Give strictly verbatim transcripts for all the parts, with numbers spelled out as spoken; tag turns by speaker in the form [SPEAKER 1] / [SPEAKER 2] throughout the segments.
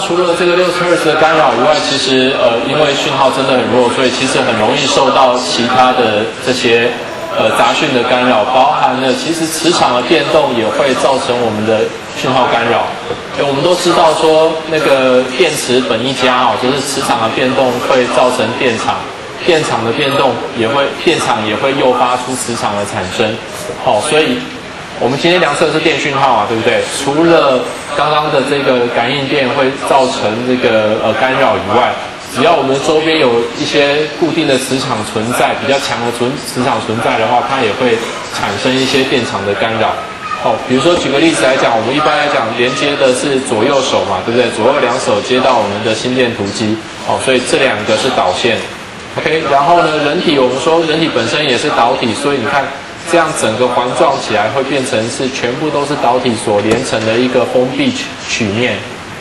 [SPEAKER 1] 除了这个六十赫兹的干扰以外，其实呃，因为讯号真的很弱，所以其实很容易受到其他的这些呃杂讯的干扰，包含了其实磁场的变动也会造成我们的讯号干扰。哎，我们都知道说那个电磁本一家哦，就是磁场的变动会造成电场，电场的变动也会电场也会诱发出磁场的产生。好、哦，所以。我们今天量测的是电讯号啊，对不对？除了刚刚的这个感应电会造成这个呃干扰以外，只要我们周边有一些固定的磁场存在，比较强的存磁场存在的话，它也会产生一些电场的干扰。哦，比如说举个例子来讲，我们一般来讲连接的是左右手嘛，对不对？左右两手接到我们的心电图机，哦，所以这两个是导线。OK， 然后呢，人体我们说人体本身也是导体，所以你看。这样整个环状起来会变成是全部都是导体所连成的一个封闭曲面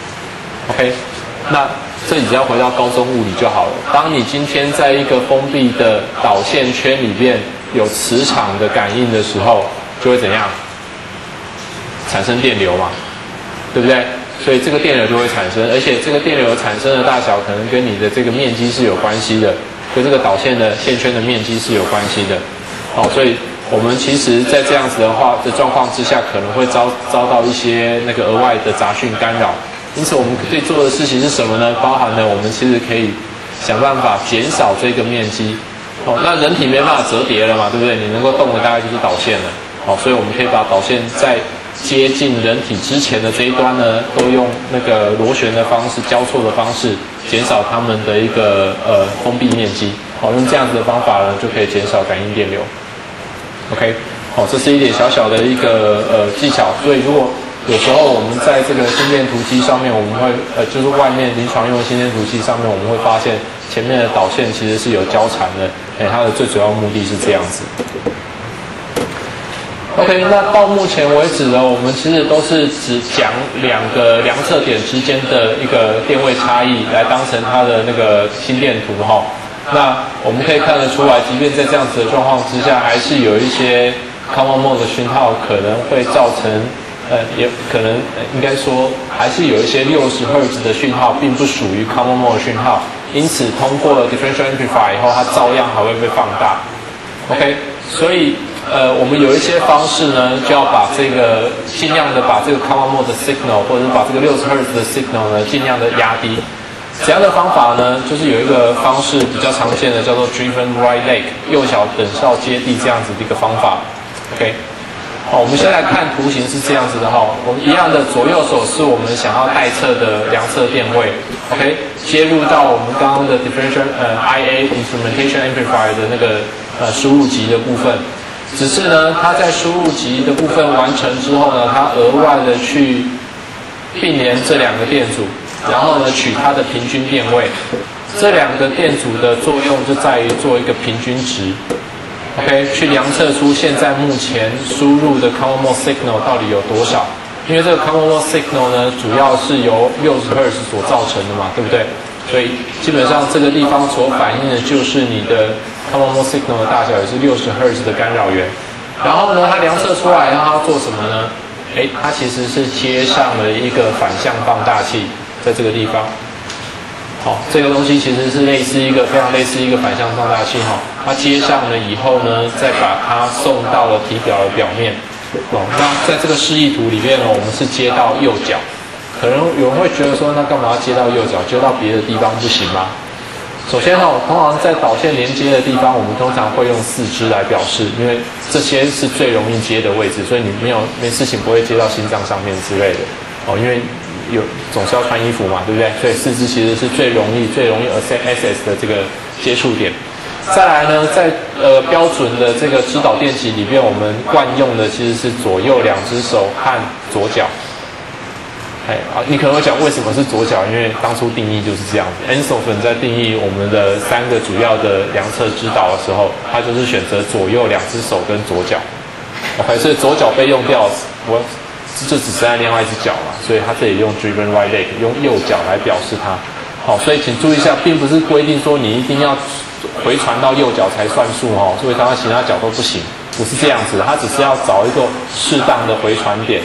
[SPEAKER 1] ，OK， 那这里只要回到高中物理就好了。当你今天在一个封闭的导线圈里面有磁场的感应的时候，就会怎样？产生电流嘛，对不对？所以这个电流就会产生，而且这个电流产生的大小可能跟你的这个面积是有关系的，跟这个导线的线圈的面积是有关系的。好，所以。我们其实，在这样子的话的状况之下，可能会遭遭到一些那个额外的杂讯干扰。因此，我们可以做的事情是什么呢？包含了我们其实可以想办法减少这个面积。哦，那人体没办法折叠了嘛，对不对？你能够动的大概就是导线了。哦，所以我们可以把导线在接近人体之前的这一端呢，都用那个螺旋的方式、交错的方式，减少它们的一个呃封闭面积。好，用这样子的方法呢，就可以减少感应电流。OK， 好、哦，这是一点小小的一个呃技巧。所以如果有时候我们在这个心电图机上面，我们会呃就是外面临床用的心电图机上面，我们会发现前面的导线其实是有交缠的。哎，它的最主要目的是这样子。OK， 那到目前为止呢，我们其实都是只讲两个量测点之间的一个电位差异来当成它的那个心电图哈。那我们可以看得出来，即便在这样子的状况之下，还是有一些 common mode 的讯号可能会造成，呃，也可能、呃、应该说还是有一些六十赫兹的讯号，并不属于 common mode 讯号，因此通过了 differential amplifier 以后，它照样还会被放大。OK， 所以呃，我们有一些方式呢，就要把这个尽量的把这个 common mode 的 signal， 或者是把这个六十赫兹的 signal 呢，尽量的压低。怎样的方法呢？就是有一个方式比较常见的，叫做 driven right leg 右脚等效接地这样子的一个方法。OK， 好，我们先来看图形是这样子的哈。我们一样的左右手是我们想要待测的量测电位。OK， 接入到我们刚刚的 differential 呃 I A instrumentation amplifier 的那个呃输入极的部分。只是呢，它在输入极的部分完成之后呢，它额外的去并联这两个电阻。然后呢，取它的平均电位，这两个电阻的作用就在于做一个平均值 ，OK， 去量测出现在目前输入的 common mode signal 到底有多少。因为这个 common mode signal 呢，主要是由六十赫兹所造成的嘛，对不对？所以基本上这个地方所反映的就是你的 common mode signal 的大小，也是六十赫兹的干扰源。然后呢，它量测出来，让它做什么呢？诶，它其实是接上了一个反向放大器。在这个地方，好，这个东西其实是类似一个非常类似一个反向放大器哈，它接上了以后呢，再把它送到了体表的表面。哦，那在这个示意图里面呢，我们是接到右脚，可能有人会觉得说，那干嘛要接到右脚？接到别的地方不行吗？首先哈，通常在导线连接的地方，我们通常会用四肢来表示，因为这些是最容易接的位置，所以你没有没事情不会接到心脏上面之类的。哦，因为有总是要穿衣服嘛，对不对？所以四肢其实是最容易、最容易 access 的这个接触点。再来呢，在呃标准的这个指导电极里面，我们惯用的其实是左右两只手和左脚。哎啊，你可能会讲为什么是左脚？因为当初定义就是这样子。Anselson 在定义我们的三个主要的量测指导的时候，他就是选择左右两只手跟左脚。OK， 所以左脚被用掉，我。就只剩下另外一只脚嘛，所以它这里用 driven right leg 用右脚来表示它。好，所以请注意一下，并不是规定说你一定要回传到右脚才算数哦，所以它其他脚都不行，不是这样子的，它只是要找一个适当的回传点。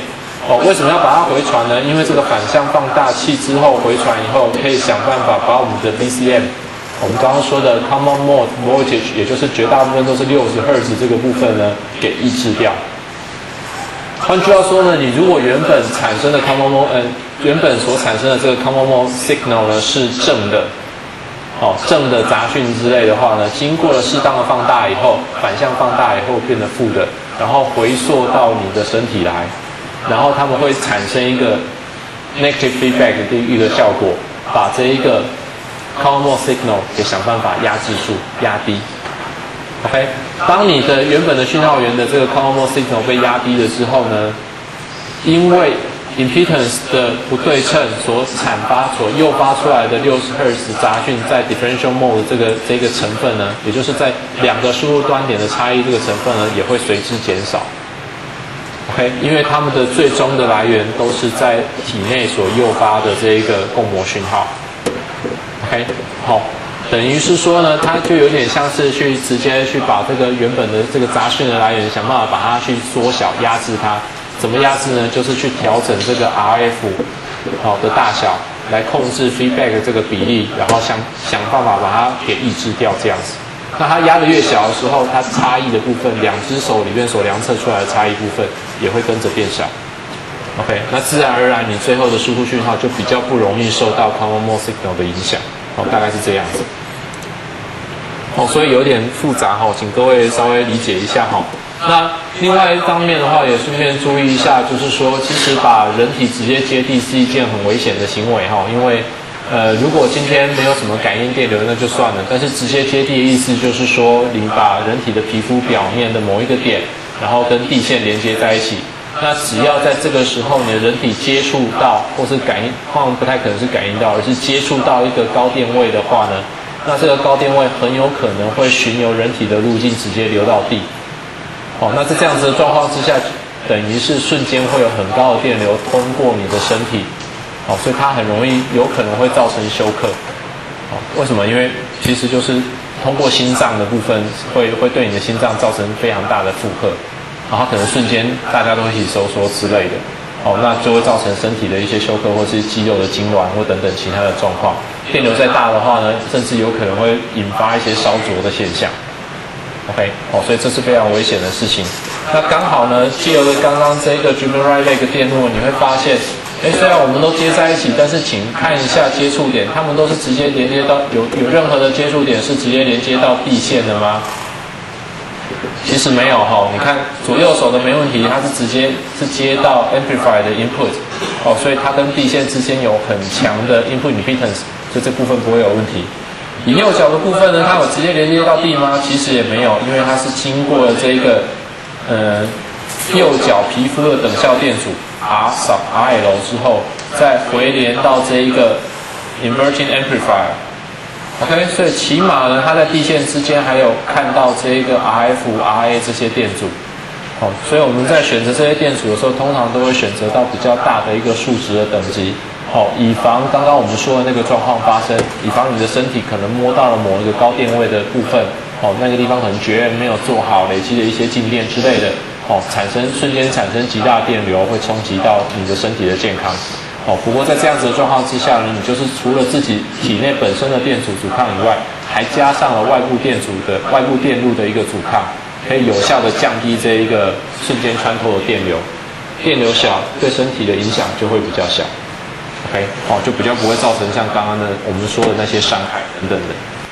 [SPEAKER 1] 哦，为什么要把它回传呢？因为这个反向放大器之后回传以后，可以想办法把我们的 B C M， 我们刚刚说的 common mode voltage， 也就是绝大部分都是六十赫兹这个部分呢，给抑制掉。换句话说呢，你如果原本产生的 common mode， 嗯，原本所产生的这个 common mode signal 呢是正的，哦，正的杂讯之类的话呢，经过了适当的放大以后，反向放大以后变得负的，然后回溯到你的身体来。然后他们会产生一个 negative feedback 的一个效果，把这一个 common mode signal 给想办法压制住、压低。OK， 当你的原本的讯号源的这个 common mode signal 被压低了之后呢，因为 impedance 的不对称所产发、所诱发出来的六十赫兹杂讯，在 differential mode 这个这个成分呢，也就是在两个输入端点的差异这个成分呢，也会随之减少。OK， 因为它们的最终的来源都是在体内所诱发的这一个共膜讯号。OK， 好，等于是说呢，它就有点像是去直接去把这个原本的这个杂讯的来源，想办法把它去缩小、压制它。怎么压制呢？就是去调整这个 R F 好的大小，来控制 feedback 这个比例，然后想想办法把它给抑制掉，这样子。那它压得越小的时候，它差异的部分，两只手里面所量测出来的差异部分也会跟着变小。OK， 那自然而然你最后的输出讯号就比较不容易受到 common mode signal 的影响。哦，大概是这样子。哦，所以有点复杂哈，请各位稍微理解一下哈。那另外一方面的话，也顺便注意一下，就是说，其实把人体直接接地是一件很危险的行为哈，因为呃，如果今天没有什么感应电流，那就算了。但是直接接地的意思就是说，你把人体的皮肤表面的某一个点，然后跟地线连接在一起。那只要在这个时候，你的人体接触到，或是感应，通常不太可能是感应到，而是接触到一个高电位的话呢，那这个高电位很有可能会循由人体的路径直接流到地。哦，那在这样子的状况之下，等于是瞬间会有很高的电流通过你的身体。哦，所以它很容易有可能会造成休克。哦，为什么？因为其实就是通过心脏的部分会会对你的心脏造成非常大的负荷，然后可能瞬间大家都一起收缩之类的。哦，那就会造成身体的一些休克，或是肌肉的痉挛或等等其他的状况。电流再大的话呢，甚至有可能会引发一些烧灼的现象。OK， 哦，所以这是非常危险的事情。那刚好呢，借由了刚刚这个 driven right leg 电路，你会发现。哎，虽然我们都接在一起，但是请看一下接触点，它们都是直接连接到有有任何的接触点是直接连接到地线的吗？其实没有哈，你看左右手的没问题，它是直接是接到 amplifier 的 input， 哦，所以它跟地线之间有很强的 input impedance， 所以这部分不会有问题。以右脚的部分呢，它有直接连接到地吗？其实也没有，因为它是经过了这个呃右脚皮肤的等效电阻。R sub R L 之后，再回连到这一个 inverting amplifier。OK， 所以起码呢，它在地线之间还有看到这一个 R F、R A 这些电阻。哦，所以我们在选择这些电阻的时候，通常都会选择到比较大的一个数值的等级。哦，以防刚刚我们说的那个状况发生，以防你的身体可能摸到了某一个高电位的部分。哦，那个地方可能绝缘没有做好，累积了一些静电之类的。哦，产生瞬间产生极大电流，会冲击到你的身体的健康。哦，不过在这样子的状况之下呢，你就是除了自己体内本身的电阻阻抗以外，还加上了外部电阻的外部电路的一个阻抗，可以有效的降低这一个瞬间穿透的电流。电流小，对身体的影响就会比较小。OK， 哦，就比较不会造成像刚刚的我们说的那些伤害等等的。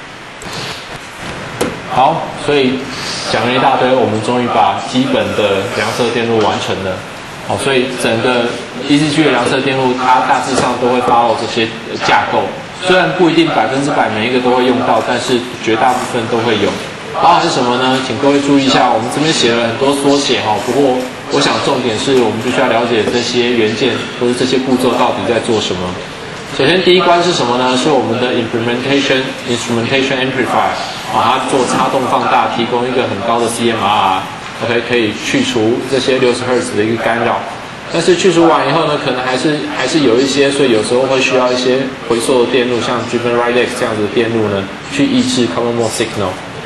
[SPEAKER 1] 好，所以讲了一大堆，我们终于把基本的量测电路完成了。好，所以整个 D C G 的量测电路，它大致上都会 follow 这些架构。虽然不一定百分之百每一个都会用到，但是绝大部分都会有。包含是什么呢？请各位注意一下，我们这边写了很多缩写哈。不过，我想重点是我们必须要了解这些元件或者这些步骤到底在做什么。首先，第一关是什么呢？是我们的 implementation instrumentation amplifier， 啊，它做插动放大，提供一个很高的 C M R R，OK， 可以去除这些六十赫兹的一个干扰。但是去除完以后呢，可能还是还是有一些，所以有时候会需要一些回溯的电路，像 driven right leg 这样子的电路呢，去抑制 common mode signal。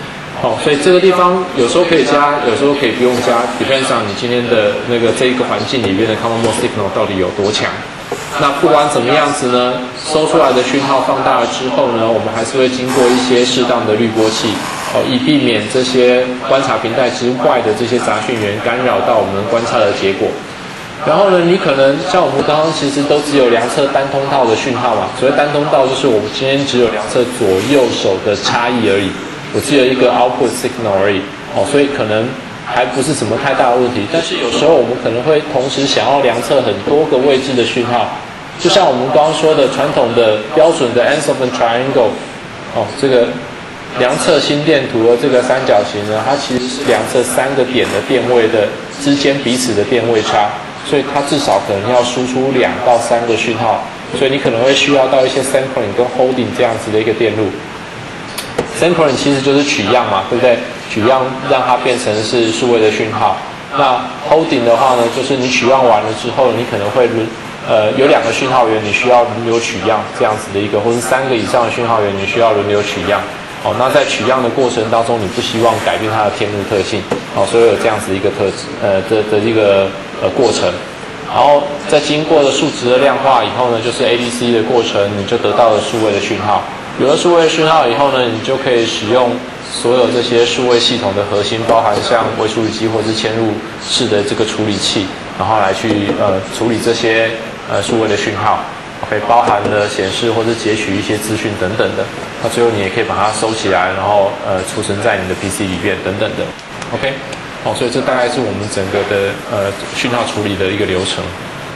[SPEAKER 1] 哦，所以这个地方有时候可以加，有时候可以不用加 ，depends on 你今天的那个这一个环境里面的 common mode signal 到底有多强。那不管怎么样子呢，收出来的讯号放大了之后呢，我们还是会经过一些适当的滤波器，哦，以避免这些观察频带之外的这些杂讯源干扰到我们观察的结果。然后呢，你可能像我们刚刚其实都只有量测单通道的讯号嘛，所谓单通道就是我们今天只有量测左右手的差异而已，我只有一个 output signal 而已，哦，所以可能还不是什么太大的问题。但是有时候我们可能会同时想要量测很多个位置的讯号，就像我们刚刚说的传统的标准的 Ansophan triangle， 哦，这个量测心电图的这个三角形呢，它其实是量测三个点的电位的之间彼此的电位差。所以它至少可能要输出两到三个讯号，所以你可能会需要到一些 sampling 跟 holding 这样子的一个电路。sampling 其实就是取样嘛，对不对？取样让它变成是数位的讯号。那 holding 的话呢，就是你取样完了之后，你可能会轮呃有两个讯号源，你需要轮流取样这样子的一个，或是三个以上的讯号源，你需要轮流取样。哦，那在取样的过程当中，你不希望改变它的天路特性，哦，所以有这样子一个特质，呃的的一个呃过程。然后在经过了数值的量化以后呢，就是 A D C 的过程，你就得到了数位的讯号。有了数位讯号以后呢，你就可以使用所有这些数位系统的核心，包含像微处理机或是嵌入式的这个处理器，然后来去呃处理这些呃数位的讯号。OK， 包含了显示或是截取一些资讯等等的，那最后你也可以把它收起来，然后呃储存在你的 P C 里面等等的。OK， 哦，所以这大概是我们整个的呃讯号处理的一个流程。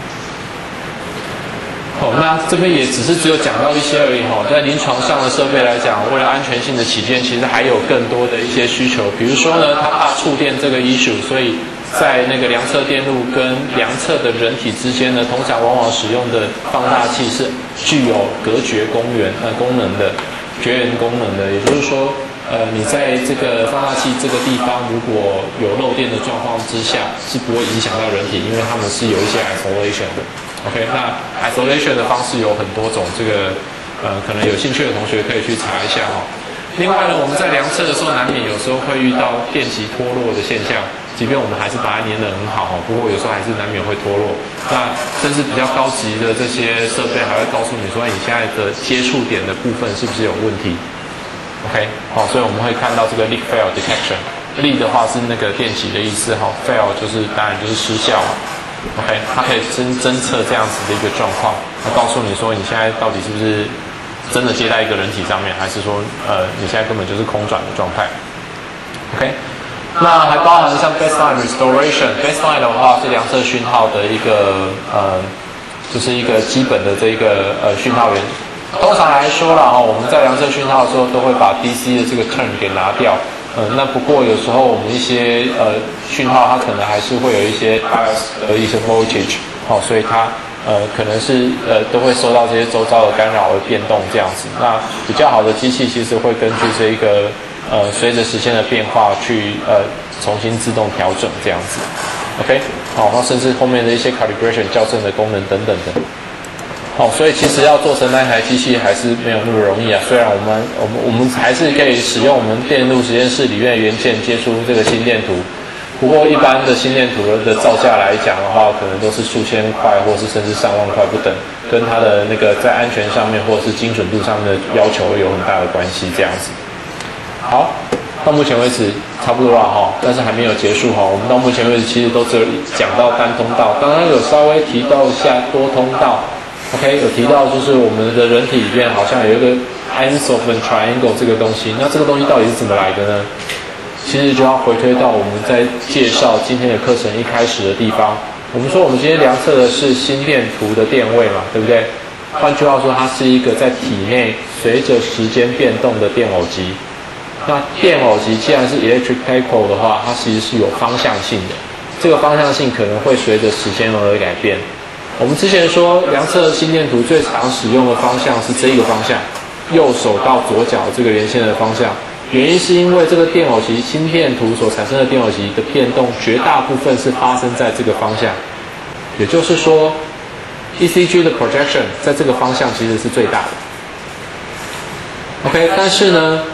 [SPEAKER 1] 哦，那这边也只是只有讲到一些而已哈、哦。在临床上的设备来讲，为了安全性的起见，其实还有更多的一些需求，比如说呢，它怕触电这个 issue， 所以在那个量测电路跟量测的人体之间呢，通常往往使用的放大器是具有隔绝功能呃功能的绝缘功能的，也就是说，呃，你在这个放大器这个地方如果有漏电的状况之下，是不会影响到人体，因为它们是有一些 isolation 的。OK， 那 isolation 的方式有很多种，这个呃可能有兴趣的同学可以去查一下哈、哦。另外呢，我们在量测的时候，难免有时候会遇到电极脱落的现象。即便我们还是把它粘得很好，不过有时候还是难免会脱落。那甚至比较高级的这些设备还会告诉你说，你现在的接触点的部分是不是有问题 ？OK， 好，所以我们会看到这个 leak fail detection。leak 的话是那个电极的意思，哈 ，fail 就是当然就是失效。OK， 它可以侦侦测这样子的一个状况，它告诉你说你现在到底是不是真的接在一个人体上面，还是说呃你现在根本就是空转的状态。OK。那还包含像 baseline restoration。baseline 的话是量测讯号的一个呃，就是一个基本的这个呃讯号源。通常来说啦，哈，我们在量测讯号的时候都会把 D C 的这个 turn 给拿掉。呃，那不过有时候我们一些呃讯号它可能还是会有一些 bias 的一些 voltage， 好、哦，所以它呃可能是呃都会受到这些周遭的干扰而变动这样子。那比较好的机器其实会根据这一个。呃，随着时间的变化去呃重新自动调整这样子 ，OK， 好，那甚至后面的一些 calibration 校正的功能等等的，好，所以其实要做成那台机器还是没有那么容易啊。虽然我们我们我们还是可以使用我们电路实验室里面的元件接出这个心电图，不过一般的心电图的造价来讲的话，可能都是数千块或是甚至上万块不等，跟它的那个在安全上面或者是精准度上面的要求有很大的关系这样子。好，到目前为止差不多了哈，但是还没有结束哈。我们到目前为止其实都只有讲到单通道，刚刚有稍微提到一下多通道 ，OK， 有提到就是我们的人体里面好像有一个 Ansophan triangle 这个东西，那这个东西到底是怎么来的呢？其实就要回推到我们在介绍今天的课程一开始的地方，我们说我们今天量测的是心电图的电位嘛，对不对？换句话说，它是一个在体内随着时间变动的电偶极。那电偶极既然是 electric dipole 的话，它其实是有方向性的，这个方向性可能会随着时间而改变。我们之前说量测心电图最常使用的方向是这个方向，右手到左脚这个连线的方向，原因是因为这个电偶极心电图所产生的电偶极的变动，绝大部分是发生在这个方向，也就是说 E C G 的 projection 在这个方向其实是最大的。OK， 但是呢，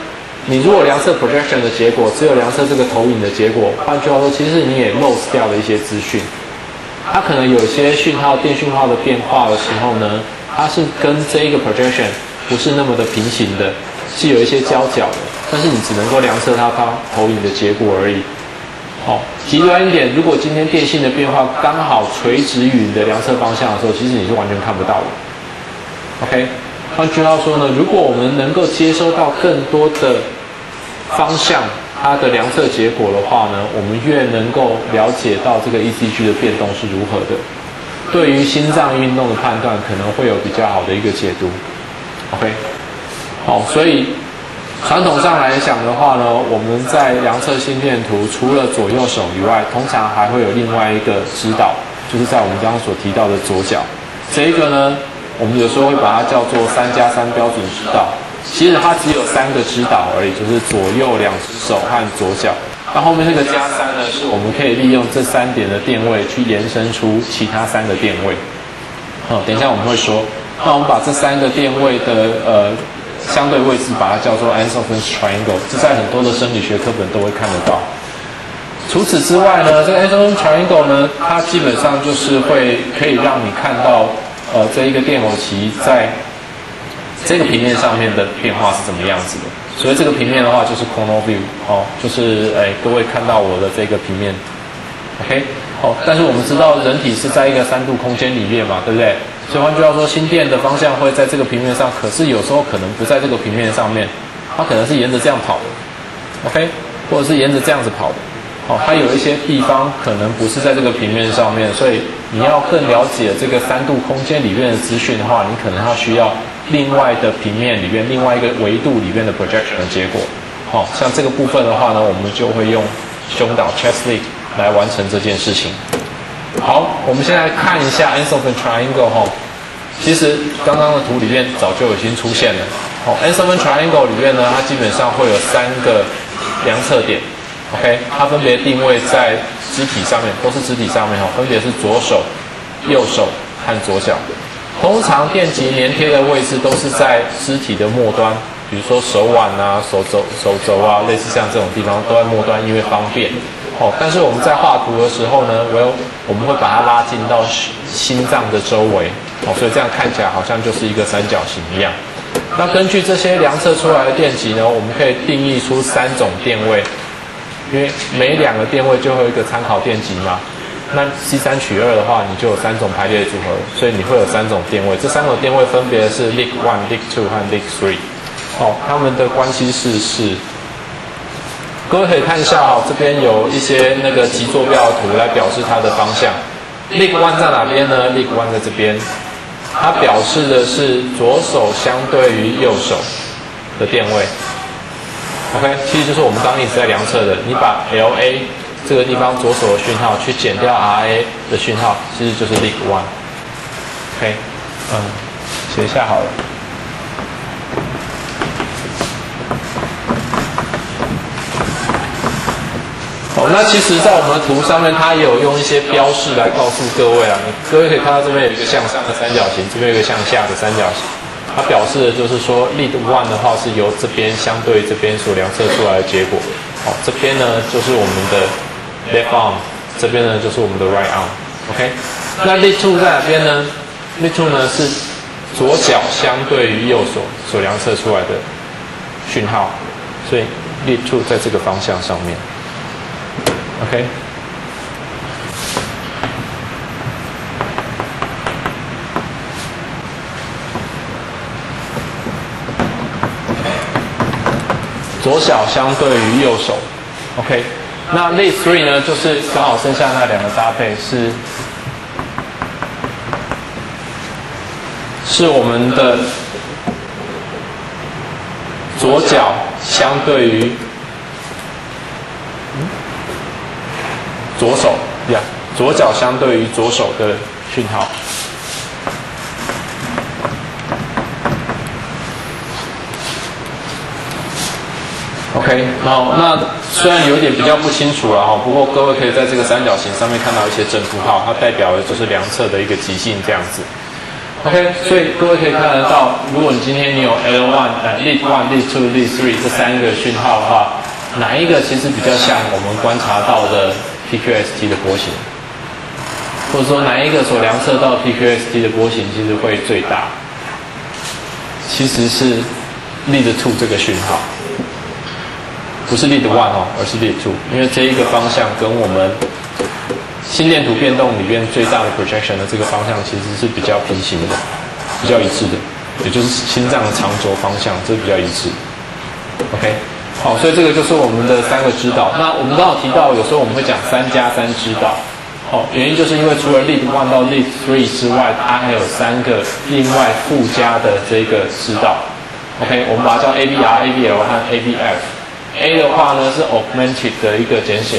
[SPEAKER 1] 你如果量测 projection 的结果，只有量测这个投影的结果，换句话说，其实你也 lose 掉了一些资讯。它可能有些讯号、电讯号的变化的时候呢，它是跟这一个 projection 不是那么的平行的，是有一些交角的，但是你只能够量测它它投影的结果而已。好，极端一点，如果今天电信的变化刚好垂直于你的量测方向的时候，其实你是完全看不到的。OK， 换句话说呢，如果我们能够接收到更多的方向它的量测结果的话呢，我们越能够了解到这个 E C G 的变动是如何的，对于心脏运动的判断可能会有比较好的一个解读。OK， 好，所以传统上来讲的话呢，我们在量测心电图除了左右手以外，通常还会有另外一个指导，就是在我们刚刚所提到的左脚。这一个呢，我们有时候会把它叫做三加三标准指导。其实它只有三个指导而已，就是左右两只手和左脚。那后面那个加三呢，是我们可以利用这三点的电位去延伸出其他三个电位。好、哦，等一下我们会说。那我们把这三个电位的呃相对位置，把它叫做 Ansel-French triangle， 这在很多的生理学课本都会看得到。除此之外呢，这个 Ansel-French triangle 呢，它基本上就是会可以让你看到呃这一个电偶极在这个平面上面的变化是怎么样子的。所以这个平面的话就是 Coronal view， 哦，就是哎各位看到我的这个平面 ，OK， 好、哦，但是我们知道人体是在一个三度空间里面嘛，对不对？所以换句话说，心电的方向会在这个平面上，可是有时候可能不在这个平面上面，它可能是沿着这样跑的 ，OK， 或者是沿着这样子跑的。哦，它有一些地方可能不是在这个平面上面，所以你要更了解这个三度空间里面的资讯的话，你可能要需要另外的平面里面另外一个维度里面的 projection 的结果。好、哦，像这个部分的话呢，我们就会用胸导 chest lead 来完成这件事情。好，我们现在看一下 Ansel-French triangle 哈、哦，其实刚刚的图里面早就已经出现了。哦 Ansel-French triangle 里面呢，它基本上会有三个量测点。OK， 它分别定位在肢体上面，都是肢体上面哈，分别是左手、右手和左脚。通常电极粘贴的位置都是在肢体的末端，比如说手腕啊、手肘、手肘啊，类似像这种地方都在末端，因为方便。哦，但是我们在画图的时候呢，我有我们会把它拉近到心脏的周围，哦，所以这样看起来好像就是一个三角形一样。那根据这些量测出来的电极呢，我们可以定义出三种电位。因为每两个电位就会有一个参考电极嘛，那 C 三 取二的话，你就有三种排列组合，所以你会有三种电位。这三种电位分别是 Lig 一、Lig 二和 Lig 三。哦，它们的关系式是，各位可以看一下哦，这边有一些那个极坐标图来表示它的方向。Lig 一在哪边呢 ？Lig 一在这边，它表示的是左手相对于右手的电位。OK， 其实就是我们刚刚一直在量测的，你把 L A 这个地方左手的讯号去减掉 R A 的讯号，其实就是 Lig 一。OK， 嗯，写一下好了。好，那其实，在我们的图上面，它也有用一些标示来告诉各位啊。各位可以看到这边有一个向上的三角形，这边有一个向下的三角形。它表示的就是说 ，Lig 一的话是由这边相对这边所量测出来的结果。好，这边呢就是我们的 left arm， 这边呢就是我们的 right arm。OK， 那 Lig 二在哪边呢 ？Lig 二呢是左脚相对于右手所量测出来的讯号，所以 Lig 二在这个方向上面。OK。左脚相对于右手 ，OK， 那 Lig 三呢，就是刚好剩下那两个搭配是，是我们的左脚相对于、嗯、左手呀， yeah, 左脚相对于左手的讯号。OK， 好，那虽然有点比较不清楚了哈，不过各位可以在这个三角形上面看到一些正负号，它代表的就是量测的一个极性这样子。 OK， 所以各位可以看得到，如果你今天你有 L 一、呃 lead 一、lead 二、lead 三这三个讯号的话，哪一个其实比较像我们观察到的 P Q S T 的波形？或者说哪一个所量测到 P Q S T 的波形其实会最大？其实是 lead 二这个讯号，不是 lead 一哦，而是 lead 二，因为这一个方向跟我们心电图变动里面最大的 projection 的这个方向其实是比较平行的，比较一致的，也就是心脏的长轴方向，这比较一致。OK， 好，所以这个就是我们的三个指导。那我们刚好提到，有时候我们会讲三加三指导。哦，原因就是因为除了 lead 一到 lead 三之外，它还有三个另外附加的这个指导。OK， 我们把它叫 A V R、A V L 和 A V F。A 的话呢是 augmented 的一个简写。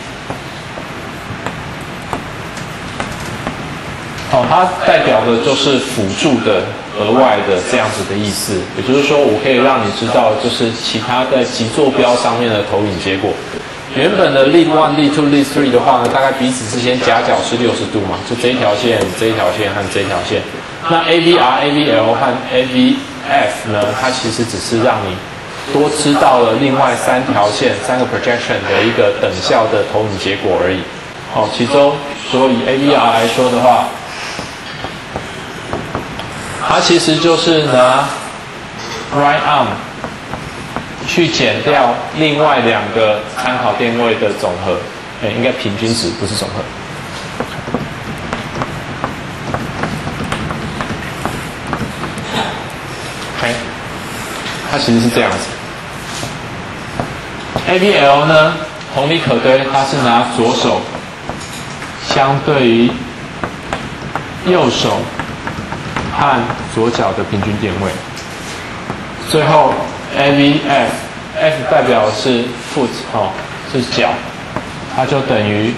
[SPEAKER 1] 哦，它代表的就是辅助的、额外的这样子的意思。也就是说，我可以让你知道，就是其他在极坐标上面的投影结果。原本的 lead 一、lead 二、lead 三的话呢，大概彼此之间夹角是六十度嘛，就这一条线、这一条线和这一条线。那 A V R、A V L 和 A V F 呢，它其实只是让你多知道了另外三条线、三个 projection 的一个等效的投影结果而已。好，其中所以 A V R 来说的话，它其实就是拿 right arm 去减掉另外两个参考电位的总和，哎，应该平均值不是总和。OK， 它其实是这样子。A V L 呢，同理可堆，它是拿左手相对于右手和左脚的平均点位。最后 A V F，F 代表的是 foot 哦，是脚，它就等于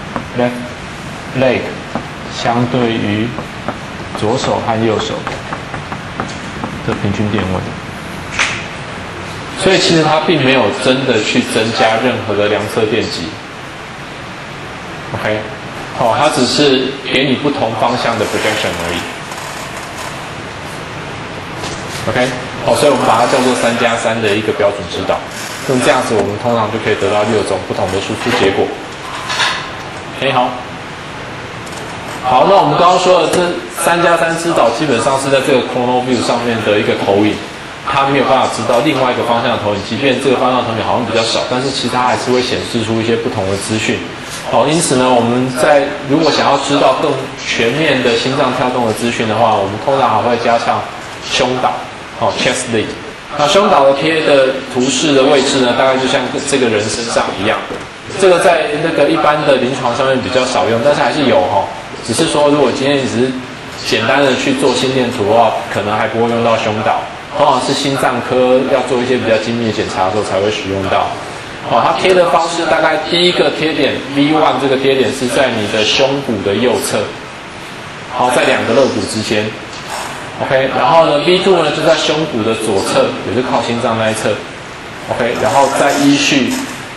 [SPEAKER 1] left leg 相对于左手和右手的平均点位。所以其实它并没有真的去增加任何的量测电极。OK， 哦，它只是给你不同方向的 projection 而已。OK， 好，所以我们把它叫做三加三的一个标准指导。用这样子，我们通常就可以得到六种不同的输出结果。OK， 好。好，那我们刚刚说的这三加三指导，基本上是在这个 chrono view 上面的一个投影，它没有办法知道另外一个方向的投影。即便这个方向的投影好像比较少，但是其实它还是会显示出一些不同的资讯。好，因此呢，我们在如果想要知道更全面的心脏跳动的资讯的话，我们通常还会加上胸导。好 ，chest lead。那胸导的贴的图示的位置呢，大概就像这个人身上一样。这个在那个一般的临床上面比较少用，但是还是有哈。只是说，如果今天你只是简单的去做心电图的话，可能还不会用到胸导。通常是心脏科要做一些比较精密的检查的时候才会使用到。哦，它贴的方式大概第一个贴点 V 一 这个贴点是在你的胸骨的右侧，好，在两个肋骨之间。OK， 然后呢 ，V 二 呢就在胸骨的左侧，也是靠心脏那一侧。OK， 然后再依序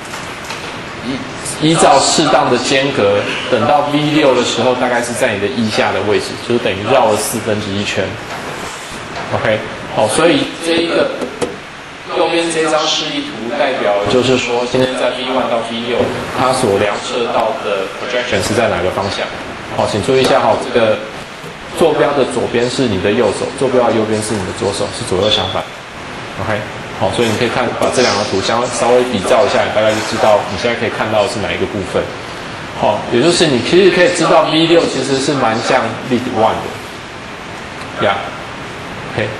[SPEAKER 1] 依依照适当的间隔，等到 V 六 的时候，大概是在你的腋下的位置，就是等于绕了四分之一圈。OK， 好，所以这一个右边这张示意图代表，就是说今天在 V 一 到 V 六，它所量测到的 projection 是在哪个方向？好，请注意一下哈，这个。坐标的左边是你的右手，坐标的右边是你的左手，是左右相反。OK， 好，所以你可以看把这两个图相稍微比照一下，你大概就知道你现在可以看到的是哪一个部分。好，也就是你其实可以知道 V 六 其实是蛮像 lead 一的，呀、yeah ，OK。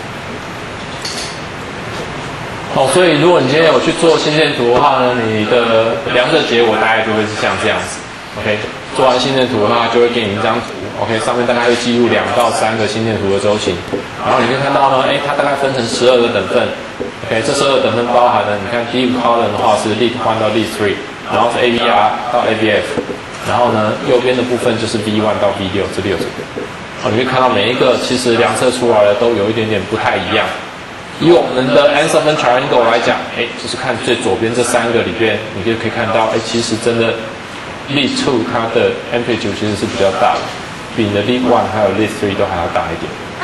[SPEAKER 1] 好，所以如果你今天有去做心电图的话呢，你的量测结果大概就会是像这样子。OK， 做完心电图的话，就会给你一张图。OK， 上面大概会记录两到三个心电图的周型，然后你可以看到呢，哎，它大概分成十二个等份。OK， 这十二个等份包含了，你看第一个 column 的话是 lead 一到 lead 三，然后是 A V R 到 A V F， 然后呢右边的部分就是 V 一 到 V 六，这六个。哦，你会看到每一个其实量测出来的都有一点点不太一样。以我们的 Anselm triangle 来讲，哎，就是看最左边这三个里边，你就可以看到，哎，其实真的 lead 二它的 amplitude 其实是比较大的。比你的 lead 一还有 lead 三都还要大一点。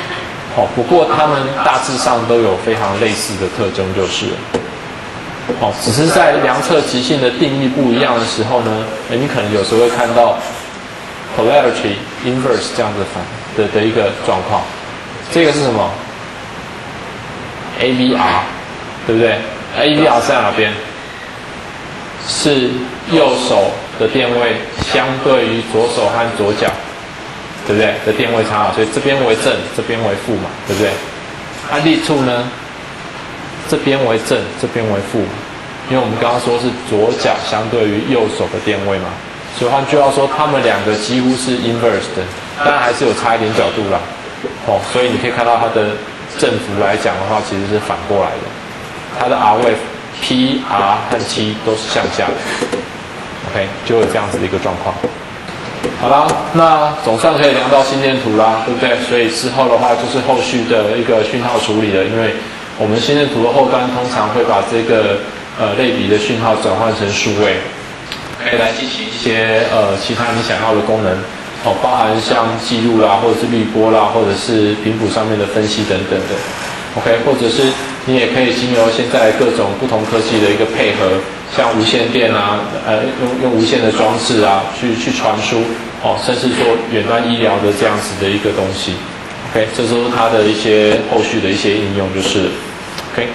[SPEAKER 1] 哦，不过它们大致上都有非常类似的特征就是了。哦，只是在量测极性的定义不一样的时候呢，哎，你可能有时候会看到 polarity inverse 这样子反的的一个状况。这个是什么 ？A V R， 对不对 ？A V R 在哪边？是右手的电位相对于左手和左脚，对不对？的电位差，所以这边为正，这边为负嘛，对不对？按力处呢？这边为正，这边为负，因为我们刚刚说是左脚相对于右手的电位嘛，所以换句话说，他们两个几乎是 inverse 的，当然还是有差一点角度啦。哦，所以你可以看到它的振幅来讲的话，其实是反过来的，它的 R wave P、R 和 T 都是向下的。OK， 就有这样子的一个状况。好啦，那总算可以量到心电图啦，对不对？所以之后的话就是后续的一个讯号处理了，因为我们心电图的后端通常会把这个呃类比的讯号转换成数位，可以来进行一些呃其他你想要的功能，哦，包含像记录啦，或者是滤波啦，或者是频谱上面的分析等等的。OK， 或者是你也可以经由现在各种不同科技的一个配合，像无线电啊，呃用用无线的装置啊，去去传输，哦，甚至做远端医疗的这样子的一个东西。OK， 这都是它的一些后续的一些应用，就是了。OK，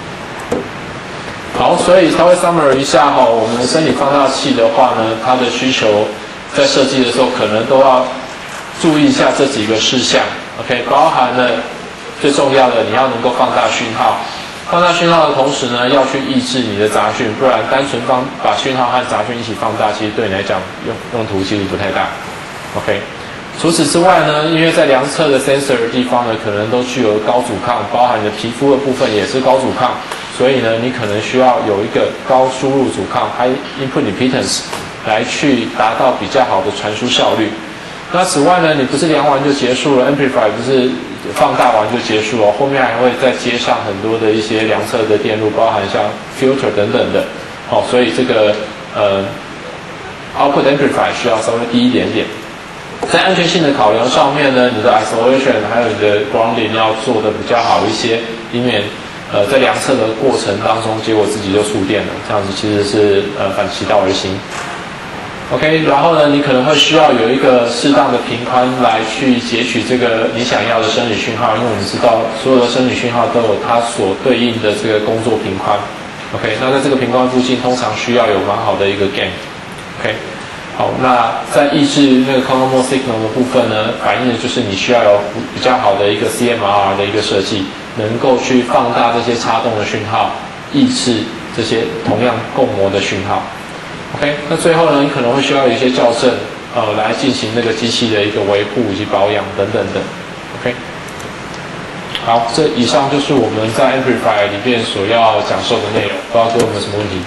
[SPEAKER 1] 好，所以稍微 summary 一下哈、哦，我们身体放大器的话呢，它的需求在设计的时候可能都要注意一下这几个事项。OK， 包含了最重要的，你要能够放大讯号，放大讯号的同时呢，要去抑制你的杂讯，不然单纯放把讯号和杂讯一起放大，其实对你来讲用用途其实不太大。OK。除此之外呢，因为在量测的 sensor 的地方呢，可能都具有高阻抗，包含你的皮肤的部分也是高阻抗，所以呢，你可能需要有一个高输入阻抗 high input impedance 来去达到比较好的传输效率。那此外呢，你不是量完就结束了 ，amplify 不是放大完就结束了，后面还会再接上很多的一些量测的电路，包含像 filter 等等的，哦，所以这个呃 output amplify 需要稍微低一点点。在安全性的考量上面呢，你的 isolation 还有你的 grounding 要做的比较好一些，以免呃在量测的过程当中，结果自己就触电了，这样子其实是呃反其道而行。OK， 然后呢，你可能会需要有一个适当的频宽来去截取这个你想要的生理讯号，因为我们知道所有的生理讯号都有它所对应的这个工作频宽。OK， 那在这个频宽附近，通常需要有蛮好的一个 gain。OK。好，那在抑制那个 common mode signal 的部分呢，反映的就是你需要有比较好的一个 C M R R 的一个设计，能够去放大这些插动的讯号，抑制这些同样共膜的讯号。OK， 那最后呢，你可能会需要有一些校正，呃，来进行那个机器的一个维护以及保养等等的。OK， 好，这以上就是我们在 Amplifier 里面所要讲授的内容，不知道各位有没有什么问题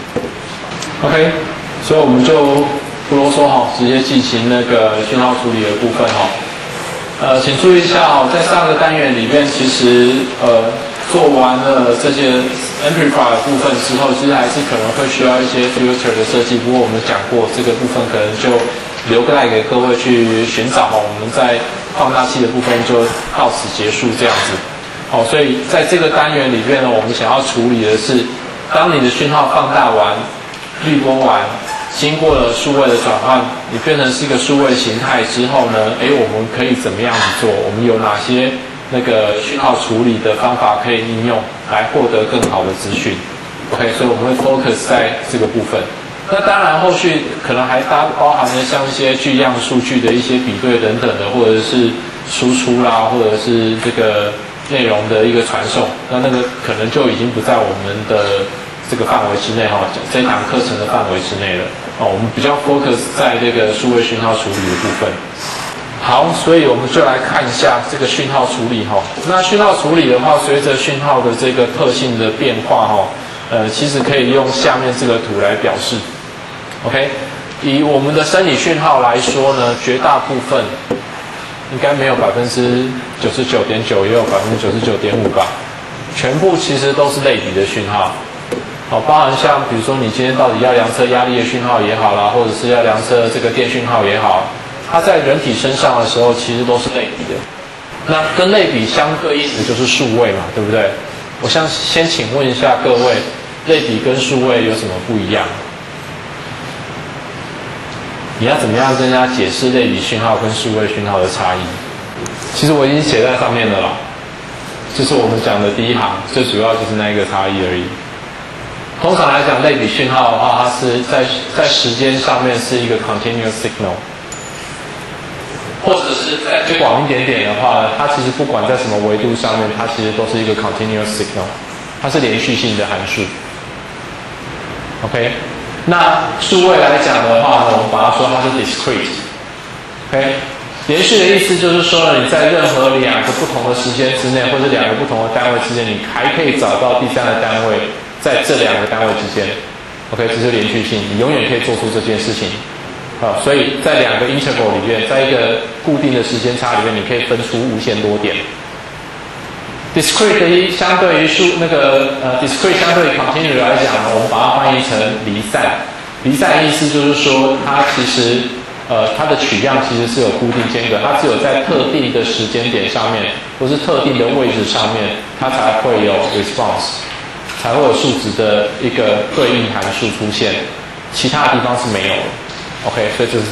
[SPEAKER 1] ？OK， 所以我们就不啰嗦哈，直接进行那个讯号处理的部分哈。呃，请注意一下哈，在上个单元里面，其实呃做完了这些 amplifier 部分之后，其实还是可能会需要一些 filter 的设计。不过我们讲过，这个部分可能就留待给各位去寻找哈。我们在放大器的部分就到此结束这样子。好，所以在这个单元里面呢，我们想要处理的是，当你的讯号放大完、滤波完。经过了数位的转换，你变成是一个数位形态之后呢，诶，我们可以怎么样子做？我们有哪些那个讯号处理的方法可以应用来获得更好的资讯 ？OK， 所以我们会 focus 在这个部分。那当然，后续可能还搭包含了像一些巨量数据的一些比对等等的，或者是输出啦，或者是这个内容的一个传送，那那个可能就已经不在我们的这个范围之内哈，这一堂课程的范围之内了。哦，我们比较 focus 在这个数位讯号处理的部分。好，所以我们就来看一下这个讯号处理哈。那讯号处理的话，随着讯号的这个特性的变化哈，呃，其实可以用下面这个图来表示。OK， 以我们的生理讯号来说呢，绝大部分应该没有百分之九十九点九，也有百分之九十九点五吧，全部其实都是类比的讯号。好，包含像比如说你今天到底要量测压力的讯号也好啦，或者是要量测这个电讯号也好，它在人体身上的时候其实都是类比的。 那跟类比相对应的就是数位嘛，对不对？我想先请问一下各位，类比跟数位有什么不一样？你要怎么样跟大家解释类比讯号跟数位讯号的差异？其实我已经写在上面了啦，就是我们讲的第一行，最主要就是那一个差异而已。通常来讲，类比讯号的话，它是在在时间上面是一个 continuous signal， 或者是再广一点点的话呢，它其实不管在什么维度上面，它其实都是一个 continuous signal， 它是连续性的函数。OK， 那数位来讲的话呢，我们把它说它是 discrete。OK， 连续的意思就是说呢，你在任何两个不同的时间之内，或者两个不同的单位之间，你还可以找到第三个单位。在这两个单位之间 ，OK， 这是连续性，你永远可以做出这件事情，啊，所以在两个 interval 里面，在一个固定的时间差里面，你可以分出无限多点。discrete 相对于数那个呃 discrete 相对于 continuous 来讲，我们把它翻译成离散。离散的意思就是说，它其实呃它的取样其实是有固定间隔，它只有在特定的时间点上面，或是特定的位置上面，它才会有 response。才会有数值的一个对应函数出现，其他的地方是没有的。OK， 所以这是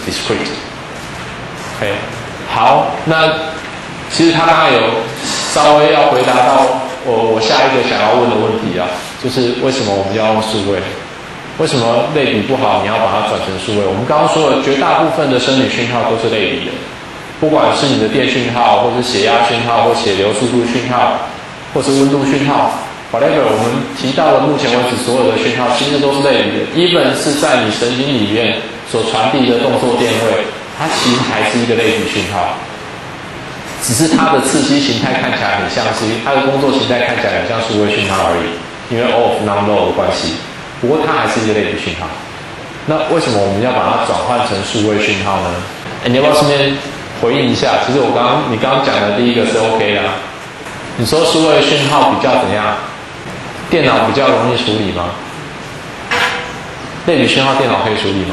[SPEAKER 1] discrete。OK， 好，那其实他刚刚有稍微要回答到我我下一个想要问的问题啊，就是为什么我们要用数位？为什么类比不好，你要把它转成数位？我们刚刚说了，绝大部分的生理讯号都是类比的，不管是你的电讯号，或是血压讯号，或血流速度讯号，或是温度讯号。whatever， 我们提到的目前为止所有的讯号其实都是类比的 ，even 是在你神经里面所传递的动作电位，它其实还是一个类比讯号，只是它的刺激形态看起来很像是它的工作形态看起来很像数位讯号而已，因为 off non-low 的关系。不过它还是一个类比讯号。那为什么我们要把它转换成数位讯号呢？哎，你要不要顺便回应一下？其实我刚刚你刚刚讲的第一个是 OK 的，你说数位讯号比较怎样？电脑比较容易处理吗？类比讯号电脑可以处理吗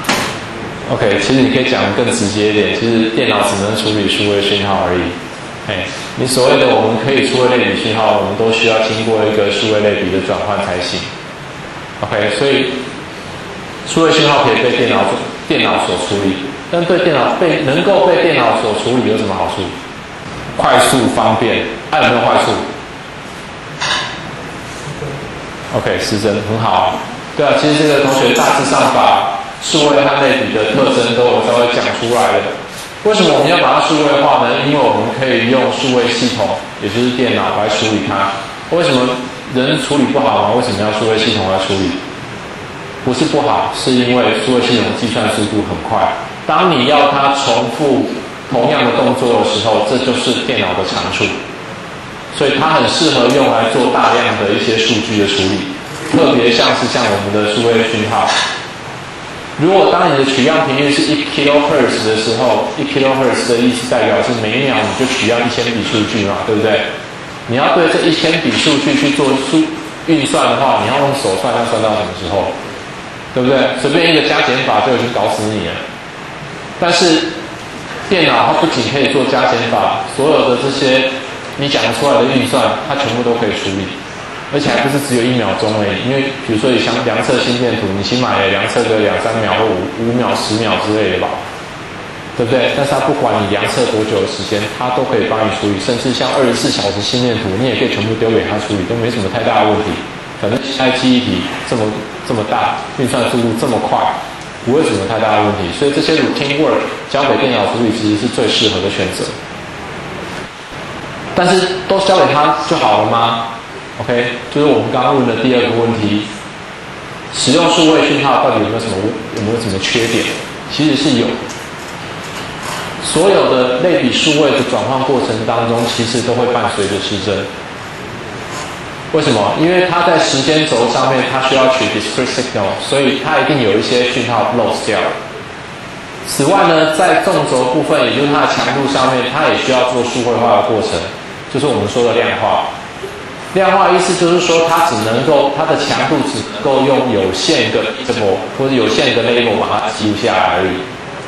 [SPEAKER 1] ？OK， 其实你可以讲得更直接一点，其实电脑只能处理数位讯号而已。哎，你所谓的我们可以处理类比讯号，我们都需要经过一个数位类比的转换才行。OK， 所以数位讯号可以被电脑电脑所处理，但对电脑被能够被电脑所处理有什么好处？快速方便，还、啊、有没有坏处？OK， 失真很好。对啊，其实这个同学大致上把数位和类比的特征都有稍微讲出来了。为什么我们要把它数位化呢？因为我们可以用数位系统，也就是电脑来处理它。为什么人处理不好吗？为什么要数位系统来处理？不是不好，是因为数位系统计算速度很快。当你要它重复同样的动作的时候，这就是电脑的长处。所以它很适合用来做大量的一些数据的处理，特别像是像我们的数位讯号。如果当你的取样频率是一 kilohertz 的时候，一 kilohertz 的意思代表是每秒你就取样一千笔数据嘛，对不对？你要对这一千笔数据去做数运算的话，你要用手算，要算到什么时候？对不对？随便一个加减法就已经搞死你了。但是电脑它不仅可以做加减法，所有的这些你讲出来的运算，它全部都可以处理，而且还不是只有一秒钟而已。因为比如说你想量测心电图，你起码也量测个两三秒或五五秒、十秒之类的吧，对不对？但是它不管你量测多久的时间，它都可以帮你处理，甚至像二十四小时心电图，你也可以全部丢给它处理，都没什么太大的问题。反正现在记忆体这么这么大，运算速度这么快，不会什么太大的问题。所以这些 routine work 交给电脑处理，其实是最适合的选择。但是都交给他就好了吗 ？OK， 就是我们刚刚问的第二个问题：使用数位讯号到底有没有什么有没有什么缺点？其实是有。所有的类比数位的转换过程当中，其实都会伴随着失真。为什么？因为它在时间轴上面，它需要取 discrete signal， 所以它一定有一些讯号 lost 掉了。此外呢，在纵轴部分，也就是它的强度上面，它也需要做数位化的过程。就是我们说的量化，量化意思就是说，它只能够它的强度只能够用有限的 interval 或者有限的 label 把它记录下来而已。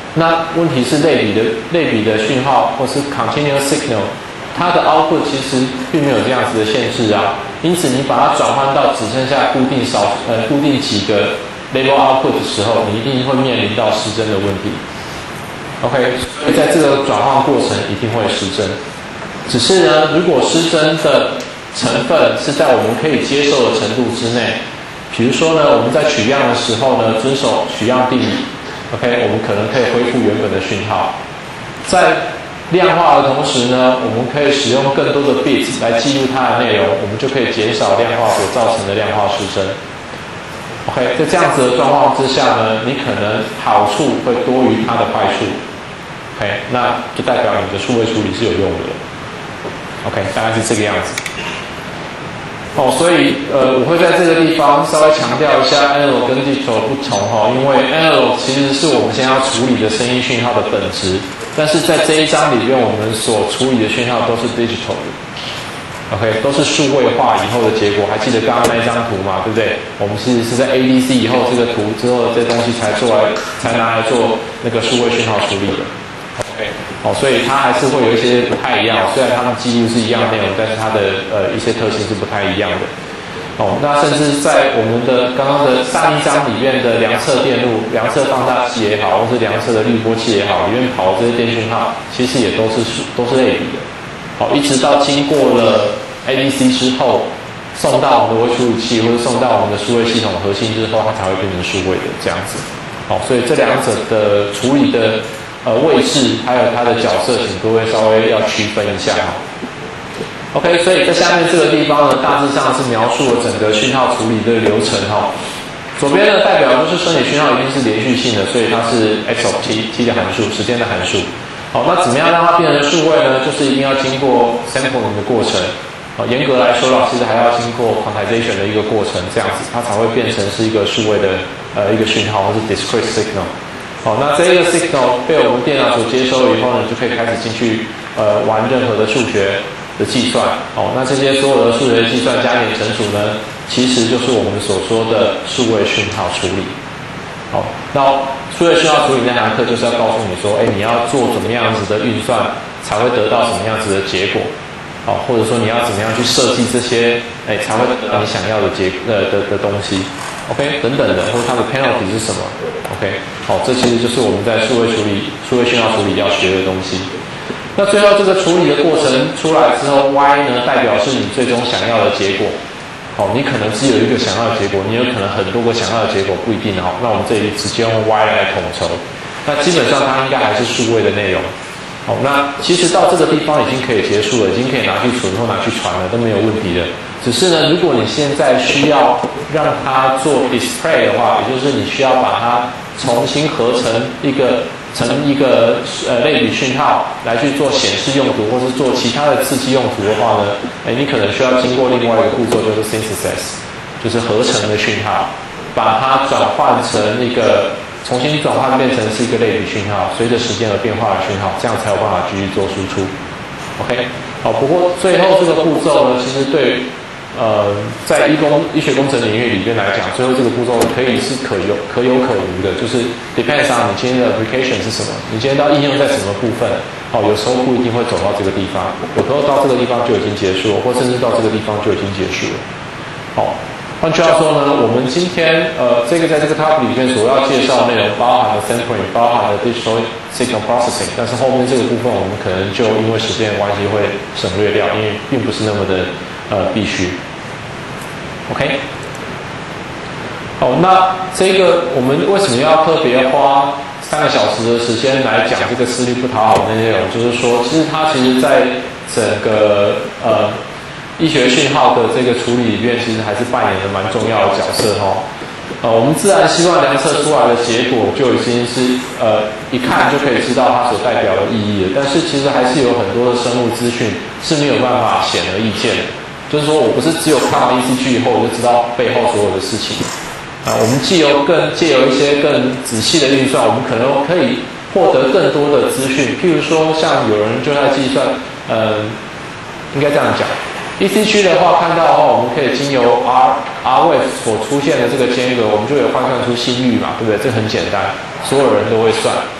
[SPEAKER 1] 那问题是类比的类比的讯号或是 continuous signal， 它的 output 其实并没有这样子的限制啊，因此你把它转换到只剩下固定少呃固定几个 label output 的时候，你一定会面临到失真的问题。OK， 所以在这个转换过程一定会失真。只是呢，如果失真的成分是在我们可以接受的程度之内，比如说呢，我们在取样的时候呢，遵守取样定理 ，OK， 我们可能可以恢复原本的讯号。在量化的同时呢，我们可以使用更多的 bits 来记录它的内容，我们就可以减少量化所造成的量化失真。OK， 在这样子的状况之下呢，你可能好处会多于它的坏处。OK， 那就代表你的数位处理是有用的。OK， 大概是这个样子。哦，所以呃，我会在这个地方稍微强调一下 analog 跟 digital 的不同哈，因为 analog 其实是我们现在要处理的声音讯号的本质，但是在这一章里边，我们所处理的讯号都是 digital 的。OK， 都是数位化以后的结果。还记得刚刚那一张图嘛，对不对？我们其实是在 A D C 以后这个图之后的这东西才做来，才拿来做那个数位讯号处理的。OK， 哦，所以它还是会有一些不太一样。虽然它们记录是一样的内容，但是它的呃一些特性是不太一样的。哦，那甚至在我们的刚刚的上一章里面的量测电路、量测放大器也好，或是量测的滤波器也好，里面跑的这些电讯号，其实也都是都是类比的。好，一直到经过了 A D C 之后，送到我们的微处理器或者送到我们的数位系统核心之后，它才会变成数位的这样子。好，所以这两者的处理的呃位置还有它的角色，请各位稍微要区分一下哈。OK， 所以在下面这个地方呢，大致上是描述了整个讯号处理的流程哈。左边呢代表就是生理讯号一定是连续性的，所以它是 x of t，t 的函数，时间的函数。好，那怎么样让它变成数位呢？就是一定要经过 sampling 的过程。好，严格来说啦，其实还要经过 quantization 的一个过程，这样子它才会变成是一个数位的呃一个讯号，或是 discrete signal。好，那这一个 signal 被我们电脑所接收以后呢，就可以开始进去呃玩任何的数学的计算。好，那这些所有的数学计算加减乘除呢，其实就是我们所说的数位讯号处理。好，那数位讯号处理那堂课就是要告诉你说，哎，你要做怎么样子的运算才会得到什么样子的结果，好，或者说你要怎么样去设计这些，哎，才会得到你想要的结呃的的东西 ，OK， 等等的，或者它的 penalty 是什么 ，OK， 好，这其实就是我们在数位处理、数位讯号处理要学的东西。那最后这个处理的过程出来之后 ，Y 呢代表是你最终想要的结果。好，你可能只有一个想要的结果，你有可能很多个想要的结果，不一定哦。那我们这里直接用 Y 来统筹，那基本上它应该还是数位的内容。好，那其实到这个地方已经可以结束了，已经可以拿去存或拿去传了，都没有问题的。只是呢，如果你现在需要让它做 display 的话，也就是你需要把它重新合成一个成一个呃类比讯号来去做显示用途，或是做其他的刺激用途的话呢，哎，你可能需要经过另外一个步骤，就是 synthesis， 就是合成的讯号，把它转换成一个重新转换变成是一个类比讯号，随着时间而变化的讯号，这样才有办法继续做输出。OK， 好，不过最后这个步骤呢，其实对呃在医工医学工程领域里面来讲，最后这个步骤可以是可有可有可无的，就是 depends on 你今天的 application 是什么，你今天要应用在什么部分。哦，有时候不一定会走到这个地方，有时候到这个地方就已经结束了，或甚至到这个地方就已经结束了。好。换句话说呢，我们今天呃，这个在这个 topic 里面所要介绍的内容包含了 sampling， 包含了 digital signal processing， 但是后面这个部分我们可能就因为时间的关系会省略掉，因为并不是那么的呃必须。OK， 好，那这个我们为什么要特别花三个小时的时间来讲这个吃力不讨好的内容？就是说，其实它其实在整个呃。医学讯号的这个处理里面，其实还是扮演了蛮重要的角色哈。呃，我们自然希望量测出来的结果就已经是呃一看就可以知道它所代表的意义了。但是其实还是有很多的生物资讯是没有办法显而易见的。就是说我不是只有看完 E C G 以后我就知道背后所有的事情。啊，我们既有更借由一些更仔细的运算，我们可能可以获得更多的资讯。譬如说，像有人就在计算，呃，应该这样讲。E C G 的话，看到的话，我们可以经由 R R wave 所出现的这个间隔，我们就有换算出心率嘛，对不对？这很简单，所有人都会算。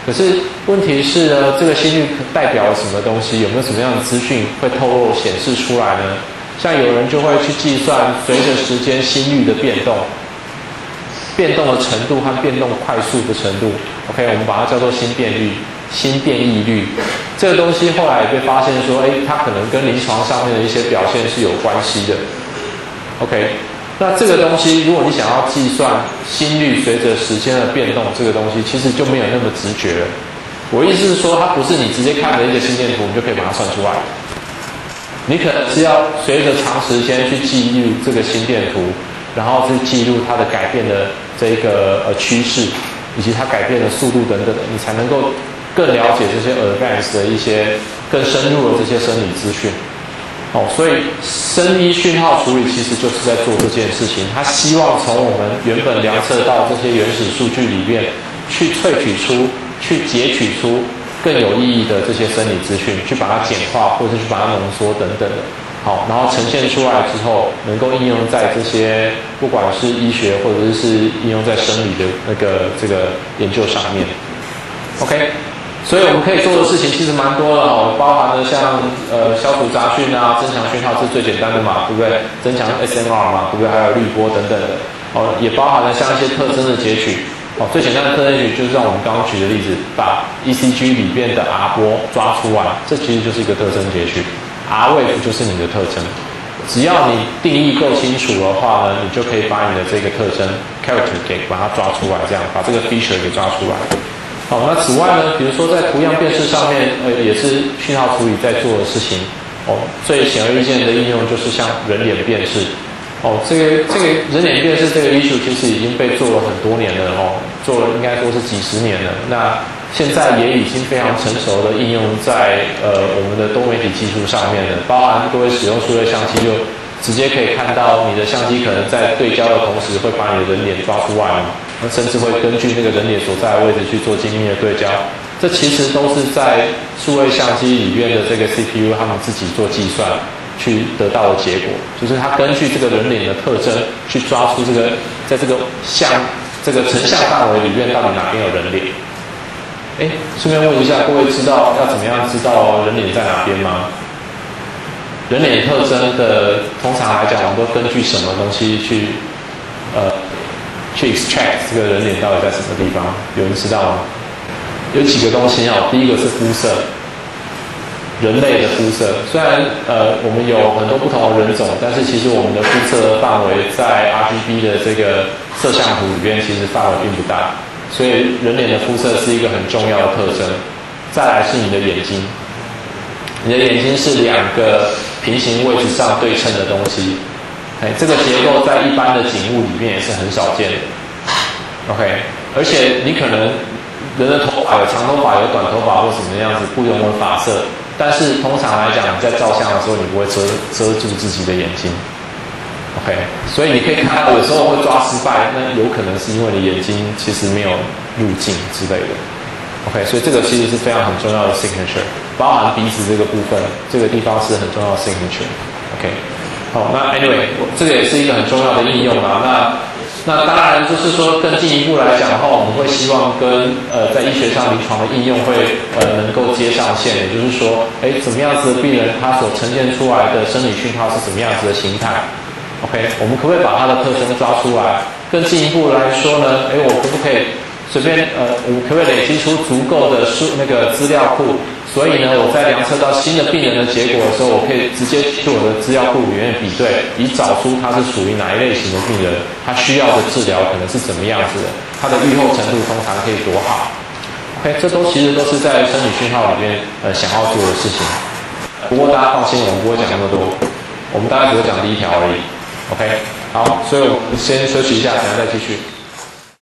[SPEAKER 1] 可是问题是呢，这个心率代表了什么东西？有没有什么样的资讯会透露显示出来呢？像有人就会去计算随着时间心率的变动，变动的程度和变动快速的程度。OK， 我们把它叫做心变率、心变异率。这个东西后来也被发现说，哎，它可能跟临床上面的一些表现是有关系的。OK， 那这个东西，如果你想要计算心率随着时间的变动，这个东西其实就没有那么直觉了。我意思是说，它不是你直接看了一个心电图，你就可以把它算出来。你可能是要随着长时间去记录这个心电图，然后去记录它的改变的这个呃趋势，以及它改变的速度等等的，你才能够更了解这些 advanced 的一些更深入的这些生理资讯。哦，所以生医讯号处理其实就是在做这件事情，它希望从我们原本量测到这些原始数据里面去萃取出、去截取出更有意义的这些生理资讯，去把它简化，或者是去把它浓缩等等的。好，然后呈现出来之后，能够应用在这些不管是医学或者是应用在生理的那个这个研究上面。OK， 所以我们可以做的事情其实蛮多的哦，包含了像呃消除杂讯啊、增强讯号是最简单的嘛，对不对？增强 S M R 嘛，对不对？还有滤波等等的。哦，也包含了像一些特征的截取。哦，最简单的特征截取就是像我们刚刚举的例子，把 E C G 里面的 R 波抓出来，这其实就是一个特征截取。R wave 就是你的特征，只要你定义够清楚的话呢，你就可以把你的这个特征 character 给把它抓出来，这样把这个 feature 给抓出来。好，那此外呢，比如说在图样辨识上面，呃，也是讯号处理在做的事情。哦，最显而易见的应用就是像人脸辨识。哦，这个这个人脸辨识这个 issue 其实已经被做了很多年了哦，做了应该说是几十年了。那现在也已经非常成熟的应用在呃我们的多媒体技术上面了，包含各位使用数位相机就直接可以看到你的相机可能在对焦的同时会把你的人脸抓出来嘛，甚至会根据那个人脸所在的位置去做精密的对焦。这其实都是在数位相机里面的这个 C P U 他们自己做计算去得到的结果，就是它根据这个人脸的特征去抓出这个在这个像这个成像范围里面到底哪边有人脸。哎，顺便问一下，各位知道要怎么样知道人脸在哪边吗？人脸特征的，通常来讲，我们都根据什么东西去，呃，去 extract 这个人脸到底在什么地方？有人知道吗？有几个东西哦，第一个是肤色，人类的肤色。虽然呃我们有很多不同的人种，但是其实我们的肤色范围在 R G B 的这个摄像图里边，其实范围并不大。所以人脸的肤色是一个很重要的特征。再来是你的眼睛，你的眼睛是两个平行位置上对称的东西。哎，这个结构在一般的景物里面也是很少见的。OK， 而且你可能人的头发有长头发、有短头发或什么样子不同的发色，但是通常来讲，你在照相的时候，你不会遮遮住自己的眼睛。OK， 所以你可以看到有时候会抓失败，那有可能是因为你眼睛其实没有入镜之类的。OK， 所以这个其实是非常很重要的 signature， 包含鼻子这个部分，这个地方是很重要的 signature。OK， 好，那 anyway， 这个也是一个很重要的应用啊。那那当然就是说更进一步来讲的话，我们会希望跟呃在医学上临床的应用会呃能够接上线，也就是说，哎，怎么样子的病人他所呈现出来的生理讯号是什么样子的形态？ OK， 我们可不可以把它的特征抓出来？更进一步来说呢，哎，我可不可以随便呃，我可不可以累积出足够的数那个资料库？所以呢，我在量测到新的病人的结果的时候，我可以直接去我的资料库里面比对，以找出他是属于哪一类型的病人，他需要的治疗可能是怎么样子的，他的预后程度通常可以多好。OK， 这都其实都是在生理讯号里面呃想要做的事情。不过大家放心，我们不会讲那么多，我们大概只会讲第一条而已。OK， 好，所以我们先休息一下，等下再继续。